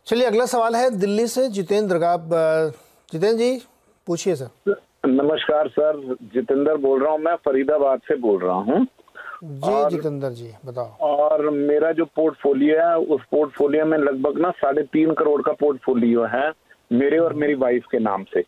चलिए अगला सवाल है दिल्ली से जितेंद्र का। जितेंद्र जी पूछिए सर। नमस्कार सर, जितेंद्र बोल रहा हूँ, मैं फरीदाबाद से बोल रहा हूँ। जी जितेंद्र जी बताओ। और मेरा जो पोर्टफोलियो है उस पोर्टफोलियो में लगभग ना 3.5 करोड़ का पोर्टफोलियो है मेरे और मेरी वाइफ के नाम से।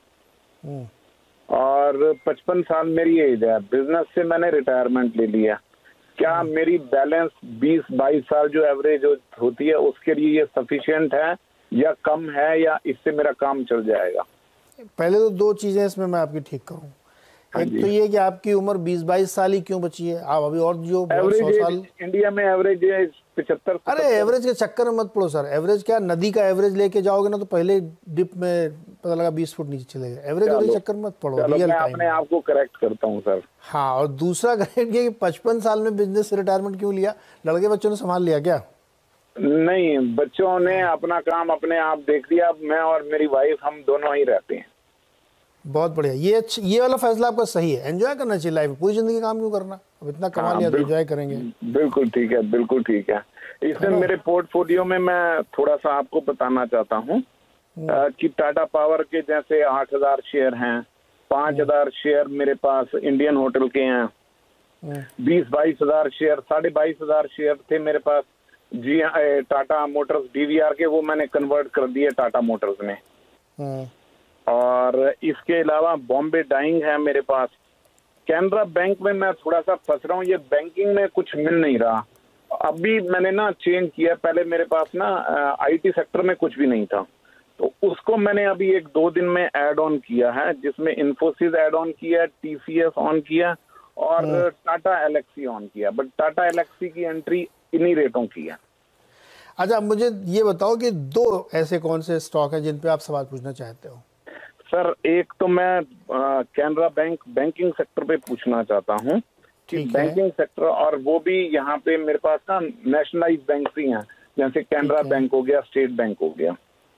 और 55 साल मेरी एज है। बिजनेस से मैंने रिटायरमेंट ले लिया। क्या मेरी बैलेंस 20-22 साल जो एवरेज होती है उसके लिए ये सफिशिएंट है या कम है, या इससे मेरा काम चल जाएगा? पहले तो दो चीजें इसमें मैं आपकी ठीक करूं। एक तो ये कि आपकी उम्र 20-22 साल ही क्यों बची है? आप अभी और जो 100 साल इंडिया में एवरेज है 75। अरे एवरेज के चक्कर में मत पड़ो सर। एवरेज क्या, नदी का एवरेज लेके जाओगे ना तो पहले डिप में पता लगा 20 फुट नीचे चले गए। एवरेज वाले चक्कर में मत पड़ो, रियल मैं टाइम अपने आप को करेक्ट करता हूँ सर। हाँ, और दूसरा करेक्ट ये कि 55 साल में बिजनेस से रिटायरमेंट क्यों लिया? लड़के बच्चों ने संभाल लिया क्या? नहीं, बच्चों ने अपना काम अपने आप देख लिया। मैं और मेरी वाइफ हम दोनों ही रहते हैं। बहुत बढ़िया। ये वाला फैसला आपका सही है। एंजॉय करना चाहिए लाइफ। पूरी जिंदगी काम क्यों करना? अब इतना कमा लिया तो एंजॉय करेंगे। बिल्कुल ठीक है, बिल्कुल ठीक है। इसमें मेरे पोर्टफोलियो में मैं थोड़ा सा आपको बताना चाहता हूँ कि टाटा पावर के जैसे 8,000 शेयर हैं, 5,000 शेयर मेरे पास इंडियन होटल के हैं, 20-22 हजार शेयर, 22,500 शेयर थे मेरे पास जी टाटा मोटर्स डीवीआर के, वो मैंने कन्वर्ट कर दिए टाटा मोटर्स में। और इसके अलावा बॉम्बे डाइंग है मेरे पास। कैनरा बैंक में मैं थोड़ा सा फंस रहा हूँ, ये बैंकिंग में कुछ मिल नहीं रहा। अभी मैंने ना चेंज किया। पहले मेरे पास ना आईटी सेक्टर में कुछ भी नहीं था, तो उसको मैंने अभी 1-2 दिन में ऐड ऑन किया है, जिसमें इन्फोसिस ऐड ऑन किया, टीसीएस ऑन किया और टाटा एलेक्सी ऑन किया। बट टाटा एलेक्सी की एंट्री इन्हीं रेटों की है। अच्छा, मुझे ये बताओ कि दो ऐसे कौन से स्टॉक हैं जिन पे आप सवाल पूछना चाहते हो? सर एक तो मैं कैनरा बैंक बैंकिंग सेक्टर पे पूछना चाहता हूँ कि बैंकिंग सेक्टर, और वो भी यहाँ पे मेरे पास ना नेशनलाइज बैंक भी हैं, जैसे कैनरा बैंक हो गया, स्टेट बैंक हो गया।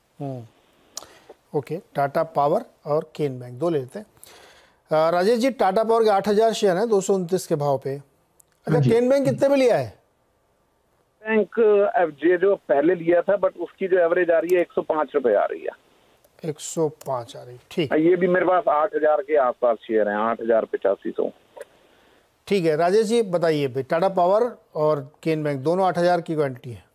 ओके, टाटा पावर और केन बैंक दो लेते हैं। राजेश जी, टाटा पावर के 8,000 शेयर हैं 229 के भाव पे। अच्छा, केन बैंक कितने पे लिया है? बैंक ये जो पहले लिया था, बट उसकी जो एवरेज आ रही है 105 रुपए आ रही है। 105 आ रही, ठीक। ये भी मेरे पास 8,000 के आसपास शेयर हैं, 8,085। ठीक है राजेश जी, बताइए भाई, टाटा पावर और केन बैंक दोनों 8,000 की क्वांटिटी है।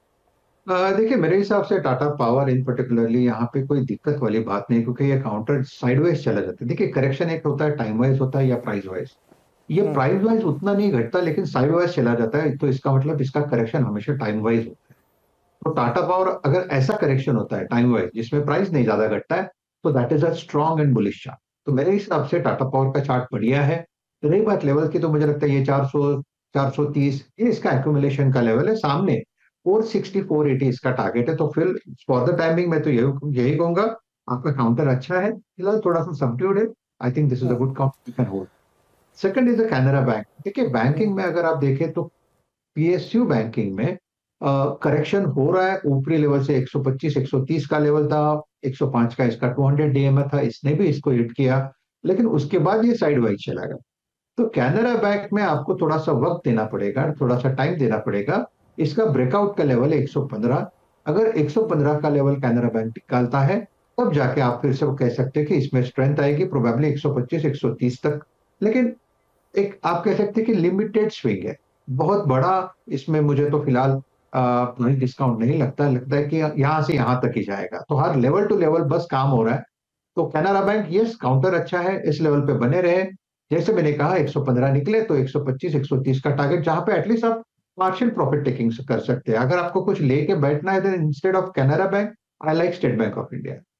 देखिए, मेरे हिसाब से टाटा पावर इन पर्टिकुलरली यहाँ पे कोई दिक्कत वाली बात नहीं, क्योंकि ये काउंटर साइडवेज चला जाता है। देखिए, करेक्शन एक होता है टाइम वाइज होता है या प्राइस वाइज। ये प्राइस वाइज उतना नहीं घटता, लेकिन साइड वाइज चला जाता है, तो इसका मतलब इसका करेक्शन हमेशा टाइम वाइज होता है। तो टाटा पावर अगर ऐसा करेक्शन होता है टाइम वाइज जिसमें प्राइस नहीं ज्यादा घटता है, तो that is a strong and bullish chart. तो मेरे हिसाब से टाटा पावर का चार्ट बढ़िया है। रही बात लेवल की, तो मुझे लगता है ये 400 430 ये इसका एक्यूमुलेशन का लेवल है। सामने 460 480 इसका टारगेट है। तो फिर फॉर द टाइमिंग मैं तो यही कहूंगा, आपका काउंटर अच्छा है, फिलहाल थोड़ा सा सबड्यूड है। I think this is a good counter, you can hold. Second is the Canara bank. देखिए, बैंकिंग में अगर आप देखें तो पीएसयू बैंकिंग में करेक्शन हो रहा है। ऊपरी लेवल से 125 130 का लेवल था, 105 का इसका 200 डीएमए था, इसने भी इसको हिट किया, लेकिन उसके बाद ये साइड वाइज चला गया। तो कैनरा बैंक में आपको थोड़ा सा वक्त देना पड़ेगा, थोड़ा सा टाइम देना पड़ेगा। इसका ब्रेकआउट का लेवल है 115। अगर 115 का लेवल कैनरा बैंक निकालता है, तब जाके आप फिर से कह सकते हैं कि इसमें स्ट्रेंथ आएगी, प्रोबेबली 125 130 तक। लेकिन एक आप कह सकते हैं कि लिमिटेड स्विंग है, बहुत बड़ा इसमें मुझे तो फिलहाल प्राइस डिस्काउंट नहीं लगता है कि यहां से यहां तक ही जाएगा। तो हर लेवल टू लेवल बस काम हो रहा है। तो कैनरा बैंक यस, काउंटर अच्छा है, इस लेवल पे बने रहे। जैसे मैंने कहा 115 निकले तो 125 130 का टारगेट, जहां पे एटलीस्ट आप पार्शियल प्रॉफिट टेकिंग कर सकते हैं। अगर आपको कुछ लेके बैठना है, then instead of Canara bank I like State Bank of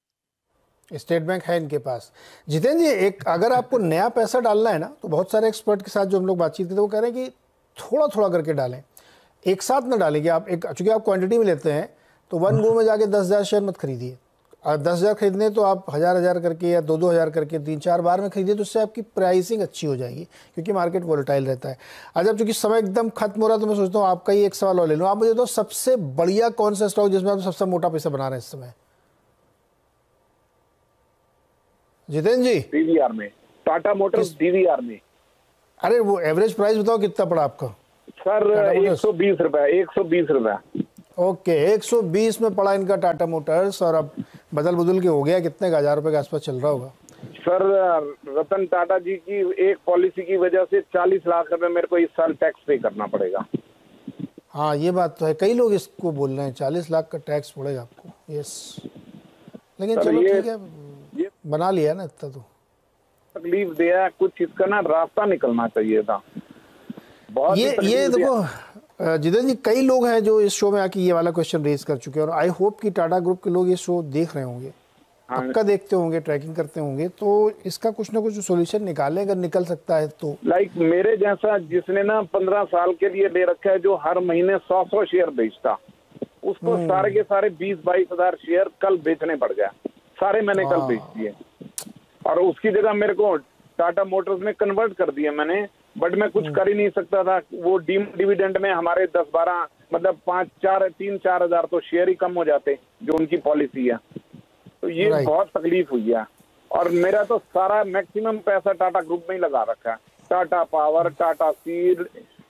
India. State Bank है इनके पास। जितेंद्र जी, एक अगर आपको नया पैसा डालना है ना, तो बहुत सारे एक्सपर्ट के साथ जो हम लोग बातचीत करते हैं वो कह रहे हैं कि थोड़ा थोड़ा करके डालें, एक साथ ना डालें। कि आप एक, चूंकि आप क्वांटिटी में लेते हैं, तो वन गो में जाके 10,000 शेयर मत खरीदिए। 10,000 खरीदने तो आप 1,000 करके या 2,000 करके 3-4 बार में खरीदिए, तो उससे आपकी प्राइसिंग अच्छी हो जाएगी, क्योंकि मार्केट वोलेटाइल रहता है। आज अब चूंकि समय एकदम खत्म हो रहा है, तो मैं सोचता हूँ आपका ही एक सवाल और ले लूँ। आप मुझे तो सबसे बढ़िया कौन सा स्टॉक जिसमें आप सबसे मोटा पैसा बना रहे हैं इस समय? जितेंद्र जी, डीवीआर में, टाटा मोटर्स डीवीआर में। अरे वो एवरेज प्राइस बताओ कितना पड़ा आपका? सर 120 रुपए, 120 रुपए। ओके, 120 में पड़ा इनका टाटा मोटर्स, और अब बदल बदल के हो गया कितने का, 1000 रुपये के आसपास चल रहा होगा। सर रतन टाटा जी की एक पॉलिसी की वजह से 40 लाख रुपए मेरे को इस साल टैक्स पे करना पड़ेगा। हाँ ये बात तो है, कई लोग इसको बोल रहे हैं 40 लाख का टैक्स पड़ेगा आपको। यस, लेकिन चलो ठीक है, ये बना लिया ना इतना तो। तकलीफ दिया, कुछ इसका ना रास्ता निकलना चाहिए था। बहुत ये देखो जितेंद्र जी, कई लोग हैं जो इस शो में आके ये वाला क्वेश्चन रेज कर चुके हैं, और आई होप कि टाटा ग्रुप के लोग ये शो देख रहे होंगे, पक्का देखते होंगे, ट्रैकिंग करते होंगे, तो इसका कुछ ना कुछ सोल्यूशन निकालें अगर निकल सकता है तो। लाइक मेरे जैसा जिसने ना 15 साल के लिए ले रखा है, जो हर महीने 100 शेयर बेचता, उसको सारे के सारे 20-22 हजार शेयर कल बेचने पड़ गया। सारे मैंने कल बेच दिए, और उसकी जगह मेरे को टाटा मोटर्स में कन्वर्ट कर दिया मैंने, बट मैं कुछ कर ही नहीं सकता था। वो डिविडेंड में हमारे 10-12 मतलब 3-4 हजार तो शेयर ही कम हो जाते, जो उनकी पॉलिसी है। तो ये बहुत तकलीफ हुई है, और मेरा तो सारा मैक्सिमम पैसा टाटा ग्रुप में ही लगा रखा है। टाटा पावर, टाटा स्टील,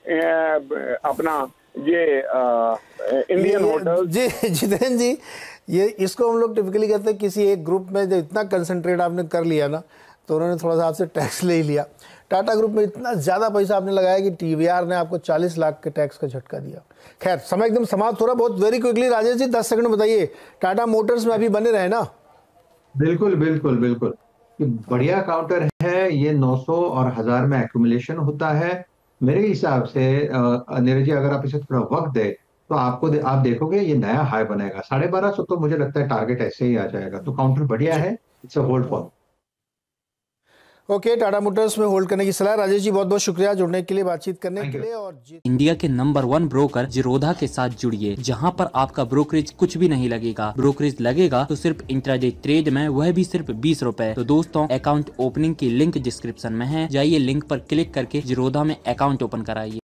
अपना ये इंडियन होटल। जी जितेंद्र जी, ये इसको हम लोग टिपिकली कहते हैं, किसी एक ग्रुप में जब इतना कंसंट्रेट आपने कर लिया ना, तो उन्होंने थोड़ा सा आपसे टैक्स ले ही लिया। टाटा ग्रुप में इतना ज़्यादा पैसा आपने लगाया कि टीवीआर ने आपको 40 लाख के टैक्स का झटका दिया। खैर, समय एकदम समाप्त हो रहा, बहुत very quickly Rajesh ji 10 second बताइए, टाटा मोटर्स में अभी बने रहे ना? बिल्कुल बिल्कुल बिल्कुल, बढ़िया काउंटर है ये। 900 और 1000 में एक्यूमुलेशन होता है मेरे हिसाब से। नीरज जी, अगर आप इसे थोड़ा वक्त दे तो आप देखोगे ये नया हाई बनेगा 1250। तो मुझे लगता है टारगेट ऐसे ही आ जाएगा, तो काउंटर बढ़िया है, it's a hold for. Okay, Tata Motors में होल्ड करने की सलाह। राजेश जी बहुत बहुत शुक्रिया जुड़ने के लिए, बातचीत करने के लिए। और इंडिया के नंबर 1 ब्रोकर जिरोधा के साथ जुड़िए, जहां पर आपका ब्रोकरेज कुछ भी नहीं लगेगा। ब्रोकरेज लगेगा तो सिर्फ इंट्राडे ट्रेड में, वह भी सिर्फ 20 रुपए। तो दोस्तों, अकाउंट ओपनिंग की लिंक डिस्क्रिप्शन में है, जाइए लिंक पर क्लिक करके जिरोधा में अकाउंट ओपन कराइए।